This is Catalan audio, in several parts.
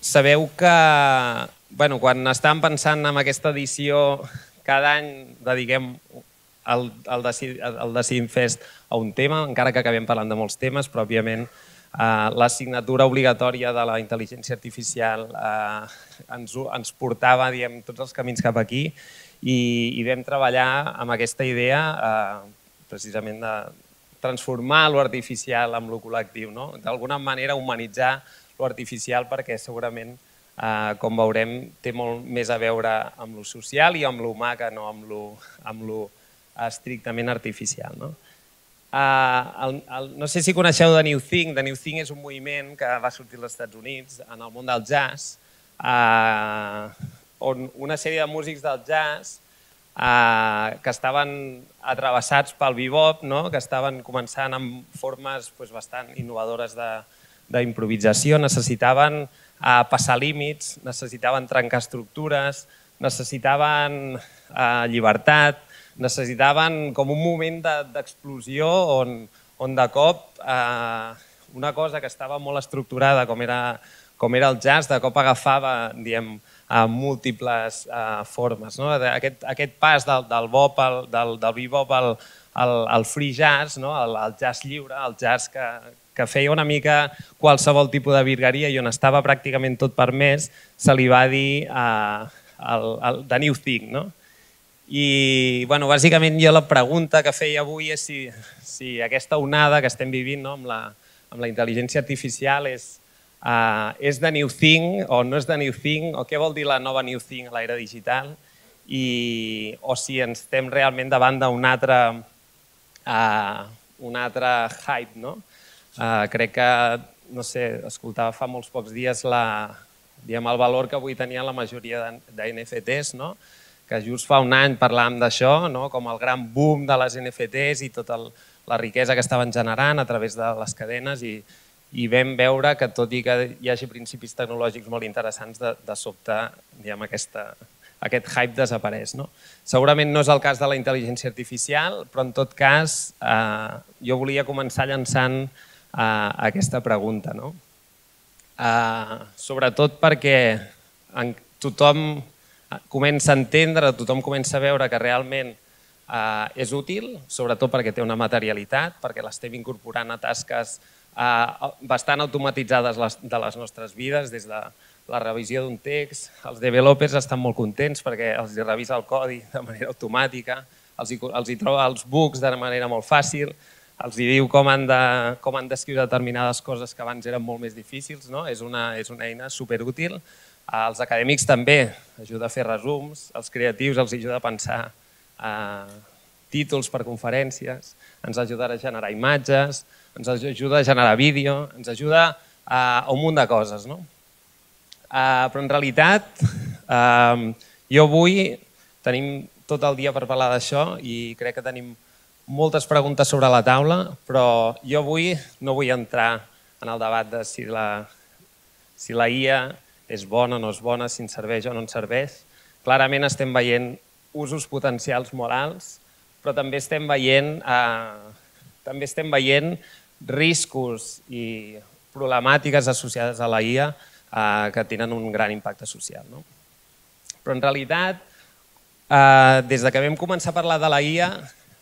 sabeu que quan estàvem pensant en aquesta edició, cada any dediquem el Decidim Fest a un tema, encara que acabem parlant de molts temes, però òbviament l'assignatura obligatòria de la intel·ligència artificial ens portava tots els camins cap aquí i vam treballar amb aquesta idea precisament de transformar l'artificial amb lo col·lectiu, d'alguna manera humanitzar l'artificial perquè segurament, com veurem, té molt més a veure amb lo social i amb lo humà que no amb lo estrictament artificial. No sé si coneixeu The New Thing. The New Thing és un moviment que va sortir als Estats Units en el món del jazz, on una sèrie de músics del jazz que estaven atravessats pel bebop, que estaven començant amb formes bastant innovadores d'improvisació, necessitaven passar límits, necessitaven trencar estructures, necessitaven llibertat, necessitaven com un moment d'explosió on de cop una cosa que estava molt estructurada com era el jazz, de cop agafava múltiples formes. Aquest pas del bebop al free jazz, al jazz lliure, al jazz que feia una mica qualsevol tipus de virgueria i on estava pràcticament tot permès, se li va dir The New Thing. I bàsicament jo la pregunta que feia avui és si aquesta onada que estem vivint amb la intel·ligència artificial és The New Thing o no és The New Thing, o què vol dir la nova New Thing a l'era digital, o si ens estem realment davant d'un altre hype. Crec que, no sé, escoltava fa molts pocs dies el valor que avui tenia la majoria d'NFTs, que just fa un any parlàvem d'això, com el gran boom de les NFTs i tota la riquesa que estaven generant a través de les cadenes, i vam veure que tot i que hi hagi principis tecnològics molt interessants, de sobte aquest hype desapareix. Segurament no és el cas de la intel·ligència artificial, però en tot cas jo volia començar llançant aquesta pregunta. Sobretot perquè tothom comença a entendre, tothom comença a veure que realment és útil, sobretot perquè té una materialitat, perquè l'estem incorporant a tasques bastant automatitzades de les nostres vides, des de la revisió d'un text. Els developers estan molt contents perquè els revisa el codi de manera automàtica, els troba els bugs de manera molt fàcil, els diu com han d'escriure determinades coses que abans eren molt més difícils. És una eina superútil. Els acadèmics també ajuda a fer resums, els creatius els ajuda a pensar títols per conferències, ens ajuda a generar imatges, ens ajuda a generar vídeo, ens ajuda a un munt de coses. Però en realitat jo avui tenim tot el dia per parlar d'això i crec que tenim moltes preguntes sobre la taula, però jo avui no vull entrar en el debat de si la IA és bona o no és bona, si ens serveix o no ens serveix. Clarament estem veient usos potencials molt alts, però també estem veient riscos i problemàtiques associades a la IA que tenen un gran impacte social. Però en realitat, des que vam començar a parlar de la IA,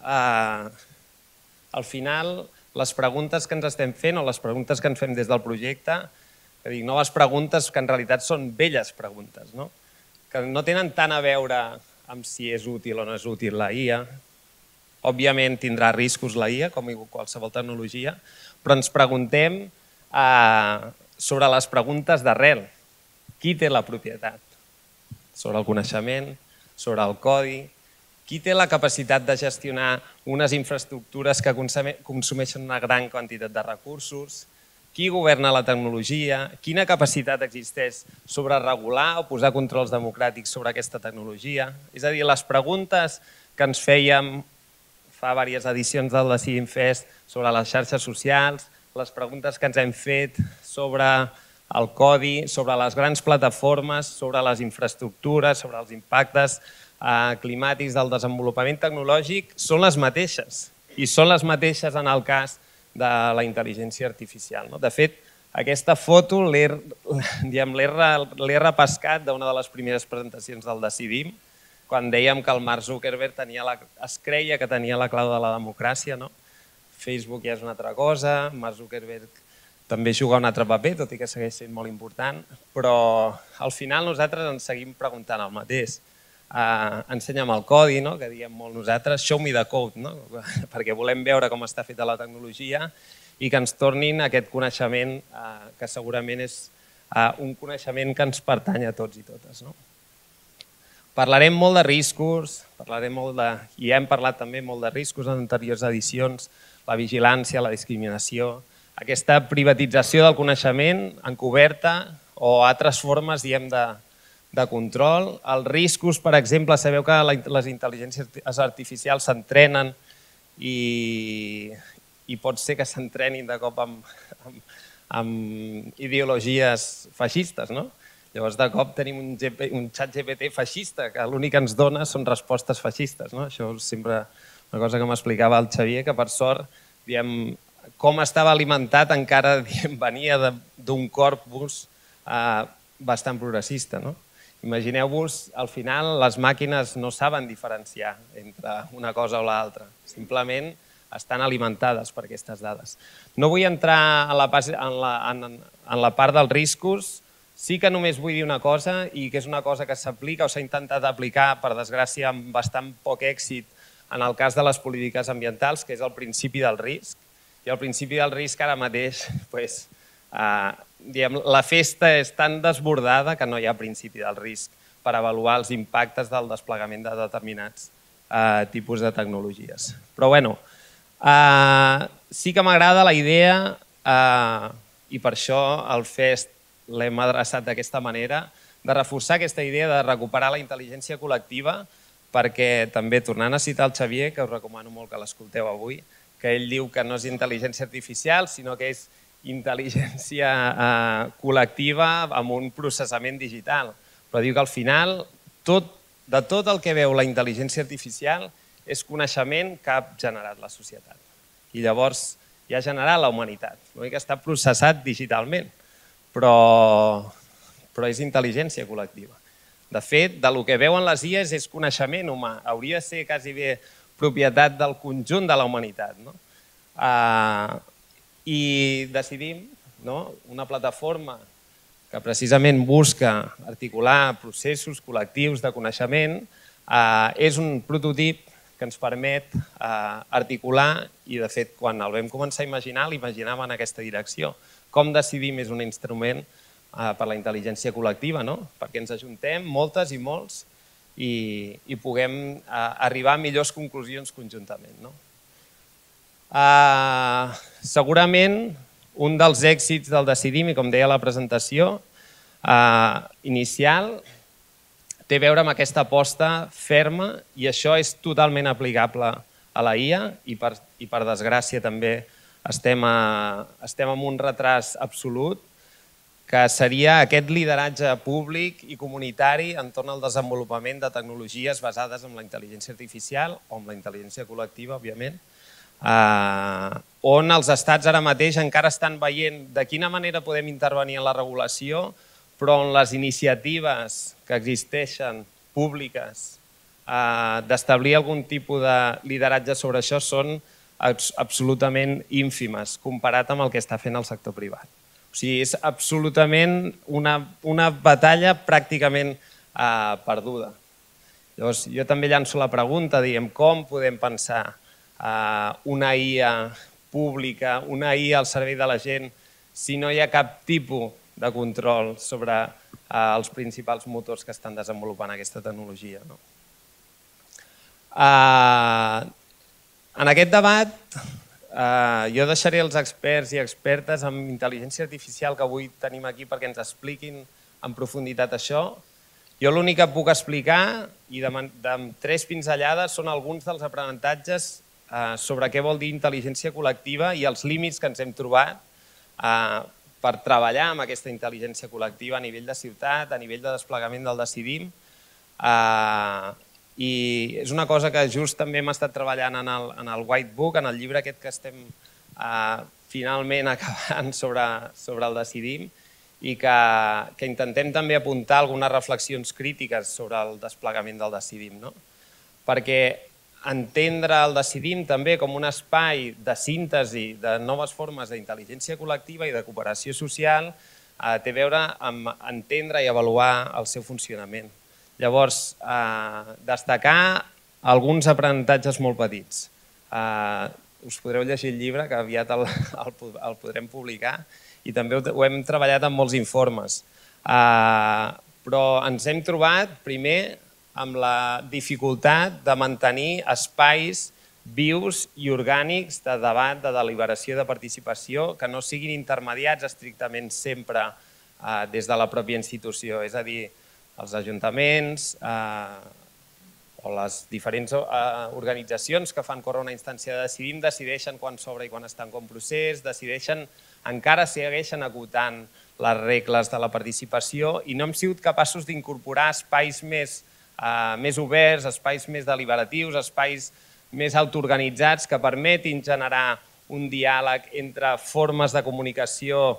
al final les preguntes que ens estem fent o les preguntes que ens fem des del projecte, que dic noves preguntes que en realitat són velles preguntes, que no tenen tant a veure amb si és útil o no és útil la IA. Òbviament tindrà riscos la IA, com qualsevol tecnologia, però ens preguntem sobre les preguntes d'arrel. Qui té la propietat? Sobre el coneixement, sobre el codi. Qui té la capacitat de gestionar unes infraestructures que consumeixen una gran quantitat de recursos? Qui governa la tecnologia? Quina capacitat existeix sobre regular o posar controls democràtics sobre aquesta tecnologia? És a dir, les preguntes que ens fèiem fa diverses edicions del Decidim Fest sobre les xarxes socials, les preguntes que ens hem fet sobre el codi, sobre les grans plataformes, sobre les infraestructures, sobre els impactes climàtics del desenvolupament tecnològic són les mateixes i són les mateixes en el cas de la intel·ligència artificial. De fet, Aquesta foto l'he repescat d'una de les primeres presentacions del Decidim, quan dèiem que el Mark Zuckerberg es creia que tenia la clau de la democràcia. Facebook ja és una altra cosa, Mark Zuckerberg també juga un altre paper, tot i que segueix sent molt important, però al final nosaltres ens seguim preguntant el mateix. Ensenya'm el codi, que diem molt nosaltres, show me the code, perquè volem veure com està feta la tecnologia i que ens tornin aquest coneixement que segurament és un coneixement que ens pertany a tots i totes. Parlarem molt de riscos, i hem parlat també molt de riscos en anteriors edicions, la vigilància, la discriminació, aquesta privatització del coneixement encoberta o altres formes, diem, de control. Els riscos, per exemple, sabeu que les intel·ligències artificials s'entrenen i pot ser que s'entrenin de cop amb ideologies feixistes. Llavors, de cop tenim un xat GPT feixista, que l'únic que ens dona són respostes feixistes. Això és sempre una cosa que m'explicava el Xavier, que per sort, com estava alimentat encara venia d'un corpus bastant progressista. Imagineu-vos, al final, les màquines no saben diferenciar entre una cosa o l'altra. Simplement estan alimentades per aquestes dades. No vull entrar en la part dels riscos, sí que només vull dir una cosa, i que és una cosa que s'aplica o s'ha intentat aplicar, per desgràcia, amb bastant poc èxit en el cas de les polítiques ambientals, que és el principi del risc. I el principi del risc ara mateix, la festa és tan desbordada que no hi ha principi del risc per avaluar els impactes del desplegament de determinats tipus de tecnologies. Però bé, sí que m'agrada la idea, i per això el FEST l'hem adreçat d'aquesta manera, de reforçar aquesta idea de recuperar la intel·ligència col·lectiva, perquè també, tornant a citar el Xavier, que us recomano molt que l'escolteu avui, que ell diu que no és intel·ligència artificial, sinó que és intel·ligència col·lectiva amb un processament digital. Però diu que al final, de tot el que veu la intel·ligència artificial, és coneixement que ha generat la societat. I llavors ja ha generat la humanitat. L'únic que està processat digitalment, però és intel·ligència col·lectiva. De fet, del que veuen les IAs és coneixement humà. Hauria de ser quasi bé propietat del conjunt de la humanitat. I Decidim, una plataforma que precisament busca articular processos col·lectius de coneixement, és un prototip que ens permet articular, i de fet quan el vam començar a imaginar, l'imaginàvem en aquesta direcció. Com Decidim és un instrument per la intel·ligència col·lectiva, perquè ens ajuntem moltes i molts i puguem arribar a millors conclusions conjuntament. Segurament un dels èxits del Decidim, i com deia a la presentació inicial, té a veure amb aquesta aposta ferma, i això és totalment aplicable a la IA, i per desgràcia també estem en un retras absolut, que seria aquest lideratge públic i comunitari entorn al desenvolupament de tecnologies basades en la intel·ligència artificial o en la intel·ligència col·lectiva, òbviament, on els estats ara mateix encara estan veient de quina manera podem intervenir en la regulació, però on les iniciatives que existeixen públiques d'establir algun tipus de lideratge sobre això són absolutament ínfimes comparat amb el que està fent el sector privat. O sigui, és absolutament una batalla pràcticament perduda. Llavors, jo també llanço la pregunta, diguem, com podem pensar una IA pública, una IA al servei de la gent, si no hi ha cap tipus de control sobre els principals motors que estan desenvolupant aquesta tecnologia. En aquest debat, jo deixaré els experts i expertes en intel·ligència artificial que avui tenim aquí perquè ens expliquin en profunditat això. Jo l'únic que puc explicar, i amb 3 pinzellades, són alguns dels aprenentatges sobre què vol dir intel·ligència col·lectiva i els límits que ens hem trobat per treballar amb aquesta intel·ligència col·lectiva a nivell de ciutat, a nivell de desplegament del Decidim. I és una cosa que just també hem estat treballant en el White Book, en el llibre aquest que estem finalment acabant sobre el Decidim i que intentem també apuntar algunes reflexions crítiques sobre el desplegament del Decidim. Perquè entendre el Decidim també com un espai de síntesi de noves formes d'intel·ligència col·lectiva i de cooperació social té a veure amb entendre i avaluar el seu funcionament. Llavors, destacar alguns aprenentatges molt petits. Us podreu llegir el llibre, que aviat el podrem publicar, i també ho hem treballat en molts informes. Però ens hem trobat, primer, amb la dificultat de mantenir espais vius i orgànics de debat, de deliberació i de participació que no siguin intermediats estrictament sempre des de la pròpia institució, és a dir, els ajuntaments o les diferents organitzacions que fan córrer una instància de Decidim decideixen quan s'obre i quan està en com procés, decideixen, encara segueixen acotant les regles de la participació i no hem sigut capaços d'incorporar espais més oberts, espais més deliberatius, espais més autoorganitzats que permetin generar un diàleg entre formes de comunicació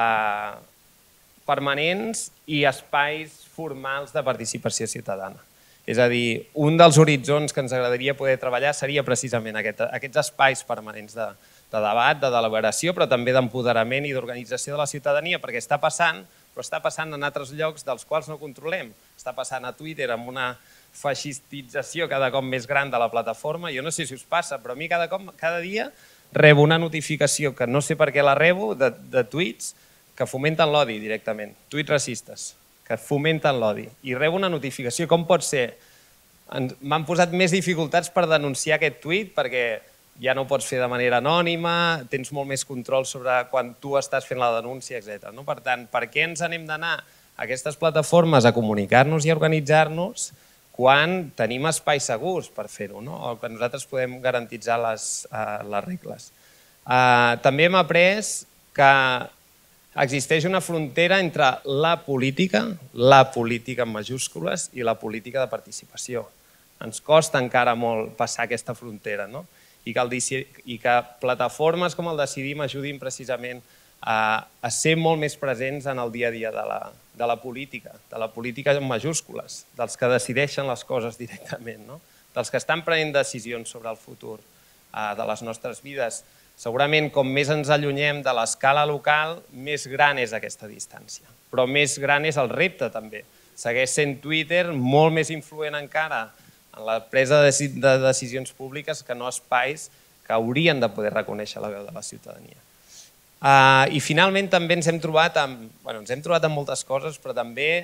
permanents i espais formals de participació ciutadana. És a dir, un dels horitzons que ens agradaria poder treballar seria precisament aquests espais permanents de debat, de deliberació, però també d'empoderament i d'organització de la ciutadania, perquè està passant, però està passant en altres llocs dels quals no controlem. Està passant a Twitter amb una feixistització cada cop més gran de la plataforma. Jo no sé si us passa, però a mi cada dia rebo una notificació, que no sé per què la rebo, de tuits que fomenten l'odi directament, tuits racistes, que fomenten l'odi. I rebo una notificació. Com pot ser? M'han posat més dificultats per denunciar aquest tuit perquè ja no ho pots fer de manera anònima, tens molt més control sobre quan tu estàs fent la denúncia, etc. Per tant, per què ens n'hem d'anar a aquestes plataformes a comunicar-nos i a organitzar-nos quan tenim espais segurs per fer-ho, o que nosaltres podem garantitzar les regles? També hem après que existeix una frontera entre la política en majúscules, i la política de participació. Ens costa encara molt passar aquesta frontera, i que plataformes com el Decidim ajudin precisament a ser molt més presents en el dia a dia de la política en majúscules, dels que decideixen les coses directament, dels que estan prenent decisions sobre el futur de les nostres vides. Segurament, com més ens allunyem de l'escala local, més gran és aquesta distància. Però més gran és el repte, també. Segueix sent Twitter molt més influent encara en la presa de decisions públiques que no espais que haurien de poder reconèixer la veu de la ciutadania. I finalment també ens hem trobat amb moltes coses, però també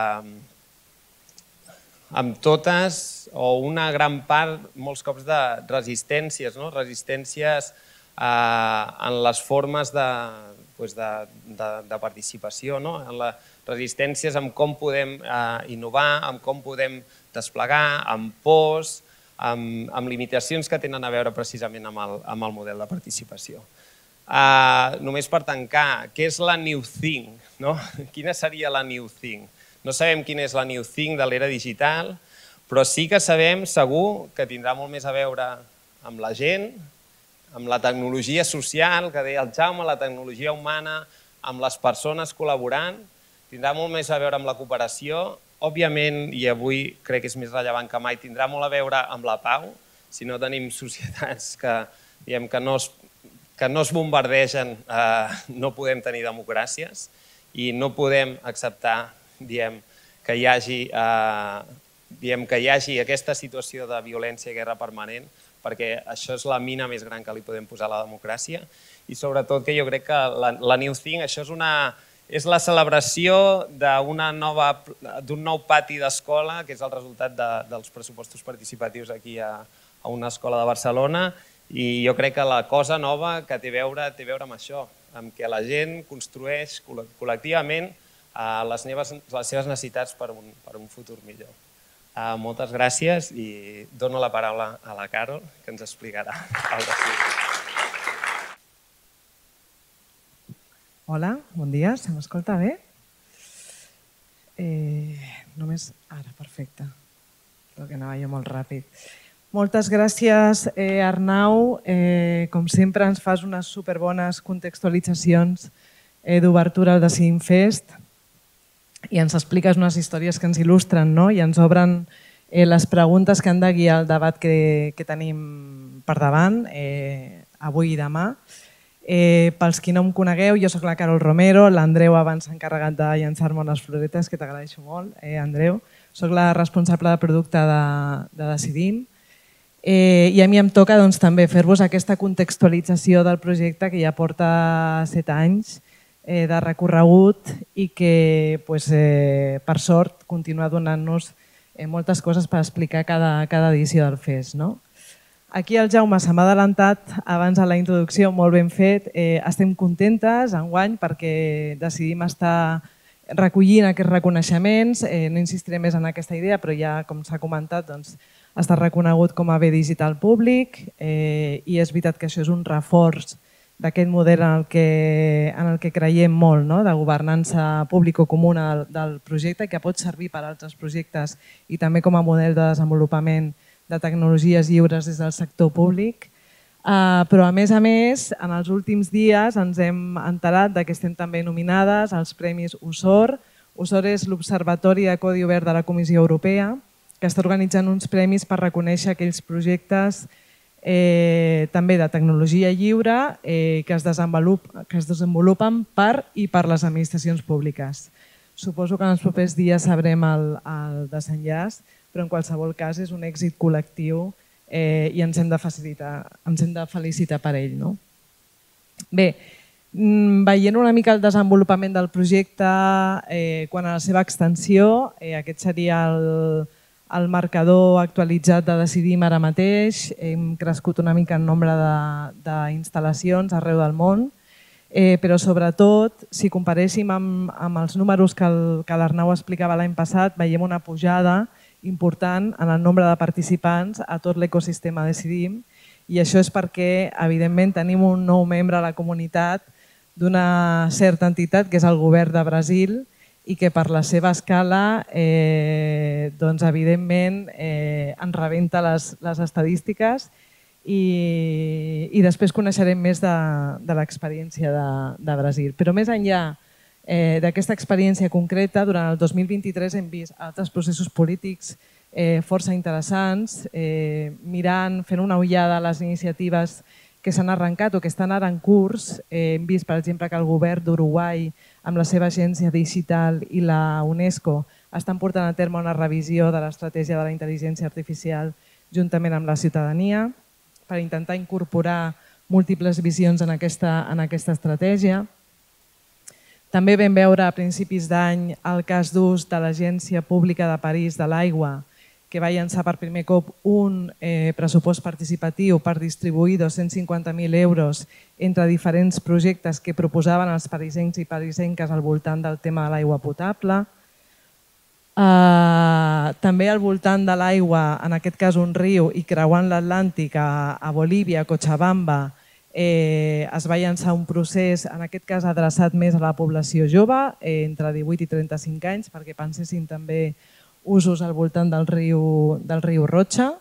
amb totes o una gran part, molts cops, de resistències, resistències en les formes de participació, en les resistències en com podem innovar, en com podem desplegar, amb pors, amb limitacions que tenen a veure precisament amb el model de participació. Només per tancar, què és la New Thing? Quina seria la New Thing? No sabem quina és la New Thing de l'era digital, però sí que sabem segur que tindrà molt més a veure amb la gent, amb la tecnologia social, que deia el Jaume, la tecnologia humana, amb les persones col·laborant, tindrà molt més a veure amb la cooperació, òbviament, i avui crec que és més rellevant que mai, tindrà molt a veure amb la pau, si no tenim societats que no es bombardegen, no podem tenir democràcies i no podem acceptar que hi hagi aquesta situació de violència i guerra permanent, perquè això és la mina més gran que li podem posar a la democràcia i sobretot que jo crec que la New Thing això és la celebració d'un nou pati d'escola, que és el resultat dels pressupostos participatius aquí a una escola de Barcelona, i jo crec que la cosa nova que té a veure amb això, amb que la gent construeix col·lectivament les seves necessitats per un futur millor. Moltes gràcies i dono la paraula a la Carol, que ens explicarà el Decidim. Hola, bon dia, se m'escolta bé? Només ara, perfecte, però que anava jo molt ràpid. Moltes gràcies, Arnau. Com sempre ens fas unes superbones contextualitzacions d'obertura al Decidim Fest i ens expliques unes històries que ens il·lustren i ens obren les preguntes que han de guiar el debat que tenim per davant avui i demà. Pels qui no em conegueu, jo soc la Carol Romero, l'Andreu abans s'ha encarregat de llançar-me unes floretes, que t'agraeixo molt, Andreu. Soc la responsable de producte de Decidim. I a mi em toca també fer-vos aquesta contextualització del projecte que ja porta 7 anys de recorregut i que, per sort, continua donant-nos moltes coses per explicar cada edició del FES. Aquí el Jaume se m'ha adelantat abans a la introducció, molt ben fet. Estem contentes enguany perquè decidim estar recollint aquests reconeixements. No insistiré més en aquesta idea, però ja, com s'ha comentat, està reconegut com a bé digital públic i és veritat que això és un reforç d'aquest model en el que creiem molt, de governança público-comuna del projecte, que pot servir per a altres projectes i també com a model de desenvolupament de tecnologies lliures des del sector públic. Però, a més, en els últims dies ens hem enterat que estem també nominades als Premis USOR. USOR és l'Observatori de Codi Obert de la Comissió Europea, que està organitzant uns premis per reconèixer aquells projectes també de tecnologia lliure que es desenvolupen per i per les administracions públiques. Suposo que en els propers dies sabrem el desenllaç, però en qualsevol cas és un èxit col·lectiu i ens hem de felicitar per ell. Bé, veient una mica el desenvolupament del projecte quan a la seva extensió, aquest seria el marcador actualitzat de Decidim ara mateix. Hem crescut una mica en nombre d'instal·lacions arreu del món, però sobretot, si comparéssim amb els números que l'Arnau explicava l'any passat, veiem una pujada important en el nombre de participants a tot l'ecosistema Decidim, i això és perquè, evidentment, tenim un nou membre a la comunitat d'una certa entitat, que és el govern de Brasil, i que per la seva escala, evidentment, ens rebenta les estadístiques i després coneixerem més de l'experiència de Brasil. Però més enllà d'aquesta experiència concreta, durant el 2023 hem vist altres processos polítics força interessants, fent una ullada a les iniciatives que s'han arrencat o que estan ara en curs. Hem vist, per exemple, que el govern d'Uruguai, amb la seva agència digital i la UNESCO, estan portant a terme una revisió de l'estratègia de la intel·ligència artificial juntament amb la ciutadania per intentar incorporar múltiples visions en aquesta estratègia. També vam veure a principis d'any el cas d'ús de l'Agència Pública de París de l'Aigua, que va llançar per primer cop un pressupost participatiu per distribuir 250.000 euros entre diferents projectes que proposaven els parisencs i parisenques al voltant del tema de l'aigua potable. També al voltant de l'aigua, en aquest cas un riu, i creuant l'Atlàntic a Bolívia, a Cochabamba, es va llançar un procés, en aquest cas adreçat més a la població jove, entre 18 i 35 anys, perquè pensessin també usos al voltant del riu Rocha.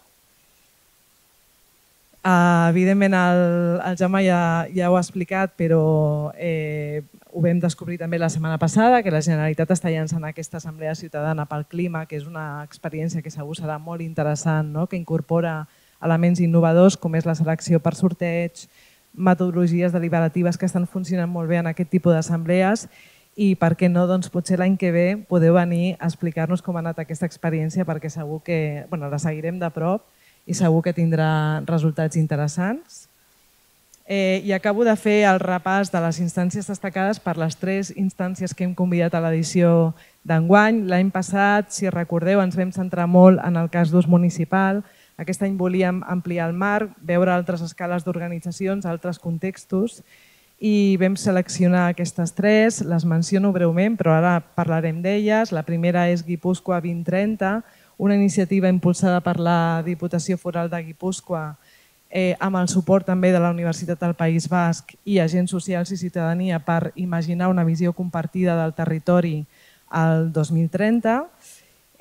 Evidentment, el Jaume ja ho ha explicat, però ho vam descobrir també la setmana passada, que la Generalitat està llançant aquesta Assemblea Ciutadana pel Clima, que és una experiència que segur serà molt interessant, que incorpora elements innovadors com és la selecció per sorteig, metodologies deliberatives que estan funcionant molt bé en aquest tipus d'assemblees i, per què no, potser l'any que ve podeu venir a explicar-nos com ha anat aquesta experiència, perquè segur que la seguirem de prop i segur que tindrà resultats interessants. I acabo de fer el repàs de les instàncies destacades per les 3 instàncies que hem convidat a l'edició d'enguany. L'any passat, si recordeu, ens vam centrar molt en el cas d'ús municipal. Aquest any volíem ampliar el marc, veure altres escales d'organitzacions, altres contextos, i vam seleccionar aquestes 3, les menciono breument, però ara parlarem d'elles. La primera és Guipúscoa 2030, una iniciativa impulsada per la Diputació Foral de Guipúscoa amb el suport també de la Universitat del País Basc i agents socials i ciutadania per imaginar una visió compartida del territori al 2030.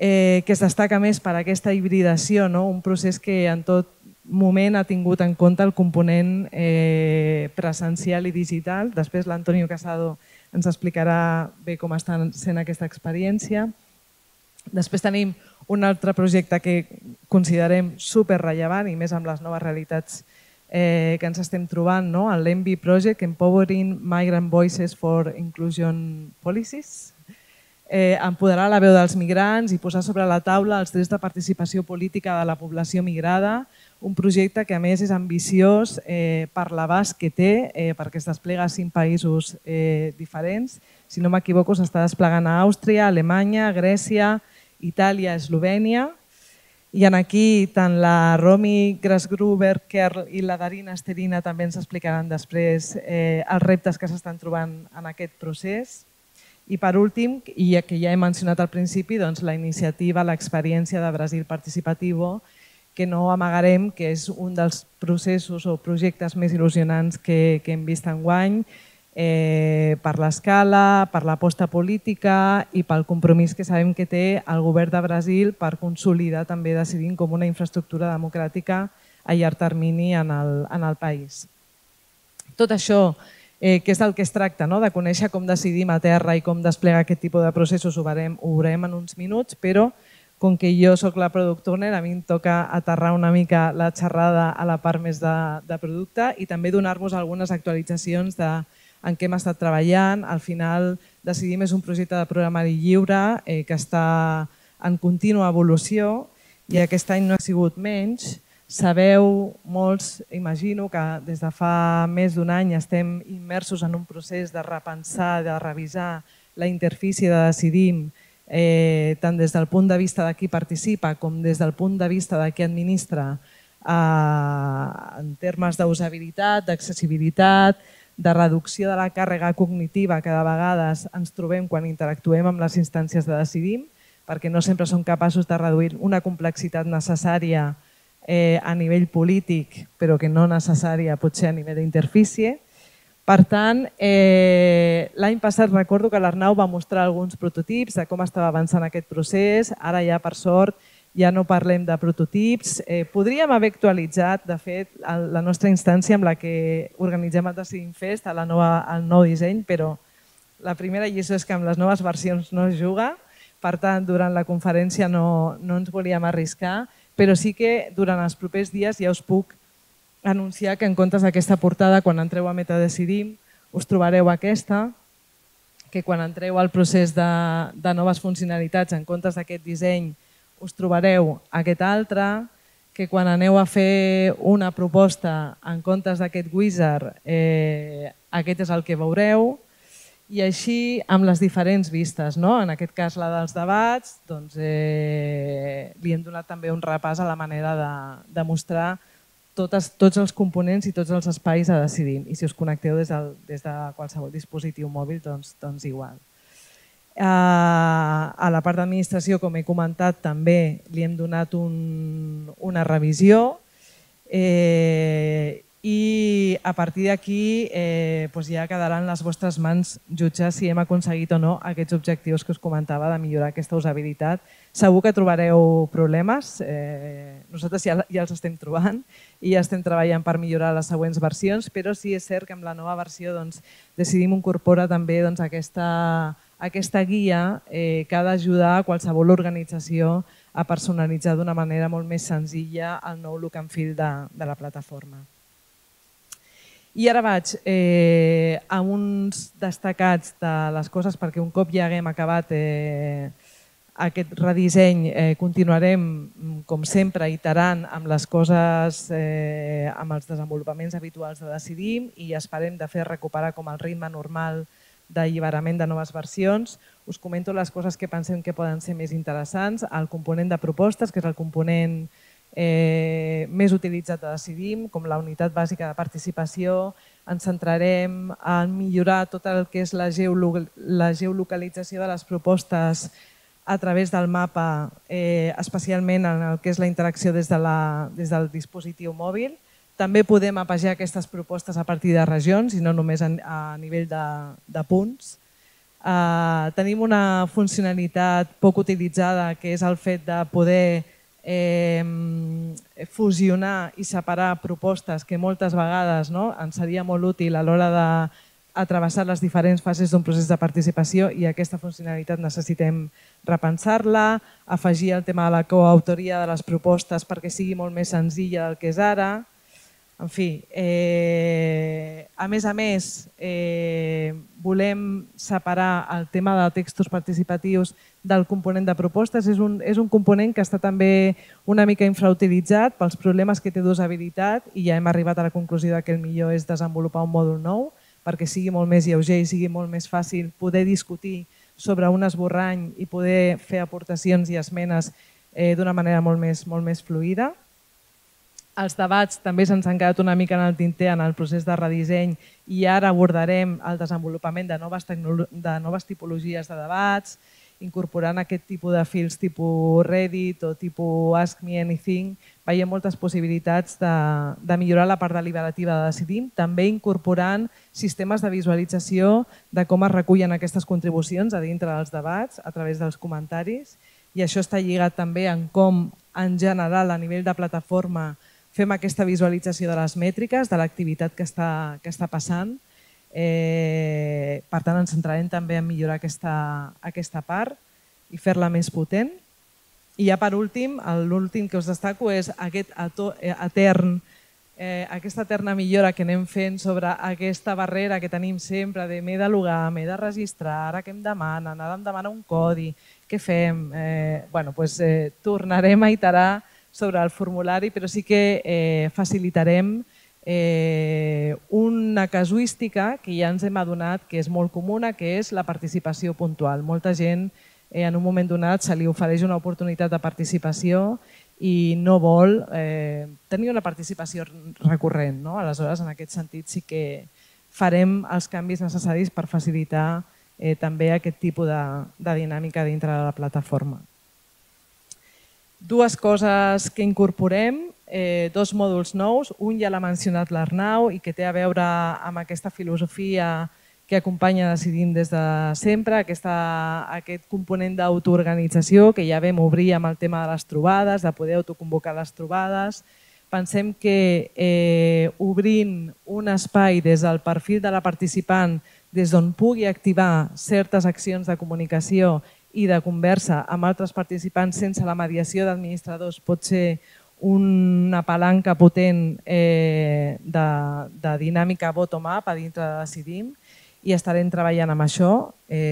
que es destaca més per aquesta hibridació, un procés que en tot moment ha tingut en compte el component presencial i digital. Després l'Antonio Casado ens explicarà bé com està sent aquesta experiència. Després tenim un altre projecte que considerem superrellevant i més amb les noves realitats que ens estem trobant, l'ENVI Project, Empowering Migrant Voices for Inclusion Policies, empoderar la veu dels migrants i posar sobre la taula els drets de participació política de la població migrada, un projecte que a més és ambiciós per l'abast que té, perquè es desplega a 5 països diferents. Si no m'equivoco, s'està desplegant a Àustria, Alemanya, Grècia, Itàlia, Eslovènia. I aquí tant la Romy Grasgruber-Kerl i la Darina Esterina també ens explicaran després els reptes que s'estan trobant en aquest procés. I per últim, i que ja he mencionat al principi, la iniciativa, l'experiència de Brasil Participativo, que no amagarem que és un dels processos o projectes més il·lusionants que hem vist enguany, per l'escala, per l'aposta política i pel compromís que sabem que té el govern de Brasil per consolidar també Decidim com una infraestructura democràtica a llarg termini en el país. Tot això, que és del que es tracta, de conèixer com decidim a terra i com desplegar aquest tipus de processos, ho veurem en uns minuts, però com que jo soc la product owner, a mi em toca aterrar una mica la xerrada a la part més de producte i també donar-vos algunes actualitzacions en què hem estat treballant. Al final, Decidim és un projecte de programari lliure que està en contínua evolució i aquest any no ha sigut menys. Sabeu molts, imagino, que des de fa més d'un any estem immersos en un procés de repensar, de revisar la interfície de Decidim, tant des del punt de vista de qui participa com des del punt de vista de qui administra, en termes d'usabilitat, d'accessibilitat, de reducció de la càrrega cognitiva que de vegades ens trobem quan interactuem amb les instàncies de Decidim, perquè no sempre som capaços de reduir una complexitat necessària a nivell polític, però que no necessària pot ser a nivell d'interfície. Per tant, l'any passat recordo que l'Arnau va mostrar alguns prototips de com estava avançant aquest procés. Ara ja, per sort, ja no parlem de prototips. Podríem haver actualitzat, de fet, la nostra instància amb la que organitzem el Decidim Fest, el nou disseny, però la primera lliçó és que amb les noves versions no es juga. Per tant, durant la conferència no ens volíem arriscar, però sí que durant els propers dies ja us puc anunciar que en comptes d'aquesta portada, quan entreu a MetaDecidim, us trobareu aquesta, que quan entreu al procés de noves funcionalitats, en comptes d'aquest disseny, us trobareu aquest altre, que quan aneu a fer una proposta en comptes d'aquest wizard, aquest és el que veureu, i així amb les diferents vistes. En aquest cas, la dels debats, li hem donat també un repàs a la manera de mostrar tots els components i tots els espais a Decidim. I si us connecteu des de qualsevol dispositiu mòbil, doncs igual. A la part d'administració, com he comentat, també li hem donat una revisió i a partir d'aquí ja quedaran les vostres mans jutjar si hem aconseguit o no aquests objectius que us comentava de millorar aquesta usabilitat. Segur que trobareu problemes, nosaltres ja els estem trobant i ja estem treballant per millorar les següents versions, però sí és cert que amb la nova versió Decidim incorpora també aquesta guia que ha d'ajudar a qualsevol organització a personalitzar d'una manera molt més senzilla el nou look and feel de la plataforma. I ara vaig a uns destacats de les coses, perquè un cop ja haguem acabat aquest redisseny continuarem, com sempre, iterant amb les coses, amb els desenvolupaments habituals de Decidim i esperem de fer recuperar com el ritme normal d'alliberament de noves versions. Us comento les coses que pensem que poden ser més interessants. El component de propostes, que és el component més utilitzat a Decidim, com la unitat bàsica de participació. Ens centrarem en millorar tot el que és la geolocalització de les propostes a través del mapa, especialment en el que és la interacció des del dispositiu mòbil. També podem mapejar aquestes propostes a partir de regions i no només a nivell de punts. Tenim una funcionalitat poc utilitzada, que és el fet de poder fusionar i separar propostes que moltes vegades ens seria molt útil a l'hora de travessar les diferents fases d'un procés de participació, i aquesta funcionalitat necessitem repensar-la, afegir el tema de la coautoria de les propostes perquè sigui molt més senzilla del que és ara. En fi, a més, volem separar el tema de textos participatius del component de propostes. És un component que està també una mica infrautilitzat pels problemes que té d'usabilitat, i ja hem arribat a la conclusió que el millor és desenvolupar un mòdul nou perquè sigui molt més lleuger i sigui molt més fàcil poder discutir sobre un esborrany i poder fer aportacions i esmenes d'una manera molt més fluida. Els debats també se'ns han quedat una mica en el tinter en el procés de redisseny, i ara abordarem el desenvolupament de noves tipologies de debats, incorporant aquest tipus de fils tipus Reddit o tipus Ask Me Anything. Veiem moltes possibilitats de millorar la part deliberativa de Decidim, també incorporant sistemes de visualització de com es recullen aquestes contribucions a dintre dels debats a través dels comentaris, i això està lligat també en com en general a nivell de plataforma fem aquesta visualització de les mètriques, de l'activitat que està passant. Per tant, ens centrarem també en millorar aquesta part i fer-la més potent. I ja per últim, l'últim que us destaco és aquesta eterna millora que anem fent sobre aquesta barrera que tenim sempre de m'he de logar, m'he de registrar, ara què em demanen, ara em demana un codi, què fem? Tornarem a iterar sobre el formulari, però sí que facilitarem una casuística que ja ens hem adonat que és molt comuna, que és la participació puntual. Molta gent en un moment donat se li ofereix una oportunitat de participació i no vol tenir una participació recurrent. Aleshores, en aquest sentit, sí que farem els canvis necessaris per facilitar també aquest tipus de dinàmica dintre de la plataforma. Dues coses que incorporem, dos mòduls nous. Un ja l'ha mencionat l'Arnau i que té a veure amb aquesta filosofia que acompanya Decidim des de sempre, aquest component d'autoorganització que ja vam obrir amb el tema de les trobades, de poder autoconvocar les trobades. Pensem que obrint un espai des del perfil de la participant, des d'on pugui activar certes accions de comunicació i de conversa amb altres participants sense la mediació d'administradors, pot ser una palanca potent de dinàmica bottom-up a dintre de Decidim, i estarem treballant amb això.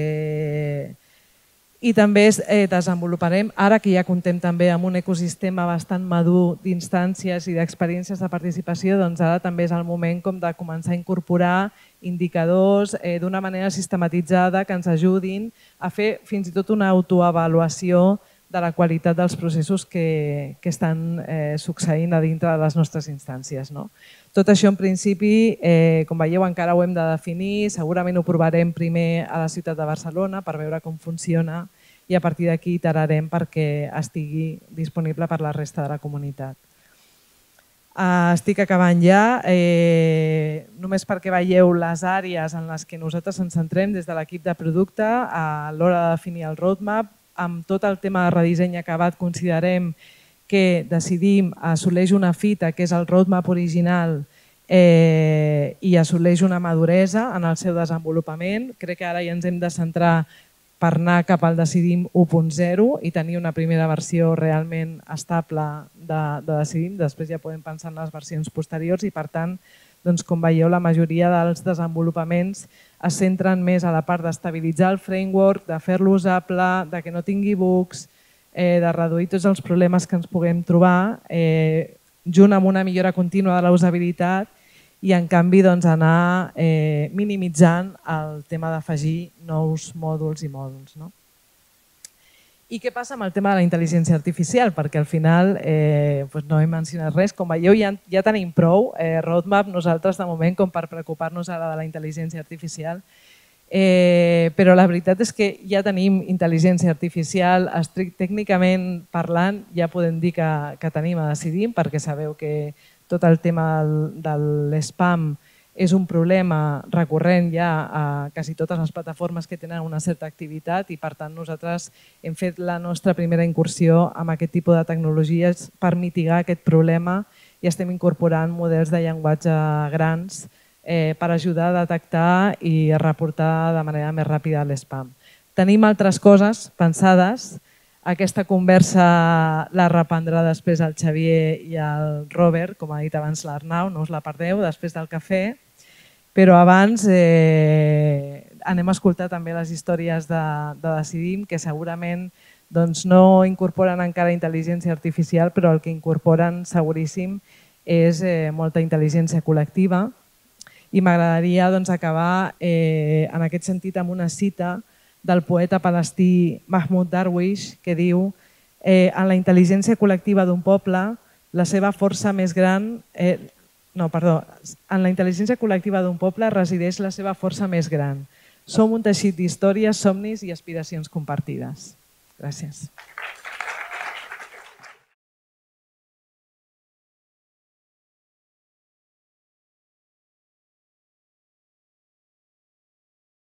I també desenvoluparem, ara que ja comptem també amb un ecosistema bastant madur d'instàncies i d'experiències de participació, doncs ara també és el moment de començar a incorporar indicadors d'una manera sistematitzada que ens ajudin a fer fins i tot una autoavaluació de la qualitat dels processos que estan succeint a dintre de les nostres instàncies. Tot això, en principi, com veieu, encara ho hem de definir. Segurament ho provarem primer a la ciutat de Barcelona per veure com funciona i a partir d'aquí iterarem perquè estigui disponible per la resta de la comunitat. Estic acabant ja, només perquè veieu les àrees en les que nosaltres ens centrem des de l'equip de producte a l'hora de definir el roadmap. Amb tot el tema de redisseny acabat considerem que Decidim assoleix una fita que és el roadmap original i assoleix una maduresa en el seu desenvolupament. Crec que ara ja ens hem de centrar per anar cap al Decidim 1.0 i tenir una primera versió realment estable de Decidim. Després ja podem pensar en les versions posteriors i, per tant, com veieu, la majoria dels desenvolupaments es centren més a la part d'estabilitzar el framework, de fer-lo usable, de que no tingui bugs, de reduir tots els problemes que ens puguem trobar, junt amb una millora contínua de la usabilitat i, en canvi, anar minimitzant el tema d'afegir nous mòduls i mòduls. I què passa amb el tema de la intel·ligència artificial? Perquè al final no he mencionat res. Com veieu, ja tenim prou roadmap nosaltres de moment com per preocupar-nos ara de la intel·ligència artificial. Però la veritat és que ja tenim intel·ligència artificial, tècnicament parlant, ja podem dir que tenim a Decidim, perquè sabeu que tot el tema de l'spam és un problema recurrent ja a quasi totes les plataformes que tenen una certa activitat i per tant nosaltres hem fet la nostra primera incursió amb aquest tipus de tecnologies per mitigar aquest problema i estem incorporant models de llenguatge grans per ajudar a detectar i a reportar de manera més ràpida l'spam. Tenim altres coses pensades. Aquesta conversa la reprendrà després el Xavier i el Robert, com ha dit abans l'Arnau, no us la perdeu, després del cafè. Però abans anem a escoltar també les històries de Decidim, que segurament no incorporen encara intel·ligència artificial, però el que incorporen seguríssim és molta intel·ligència col·lectiva. I m'agradaria acabar en aquest sentit amb una cita del poeta palestí Mahmoud Darwish, que diu en la intel·ligència col·lectiva d'un poble, la seva força més gran... en la intel·ligència col·lectiva d'un poble resideix la seva força més gran. Som un teixit d'històries, somnis i aspiracions compartides. Gràcies.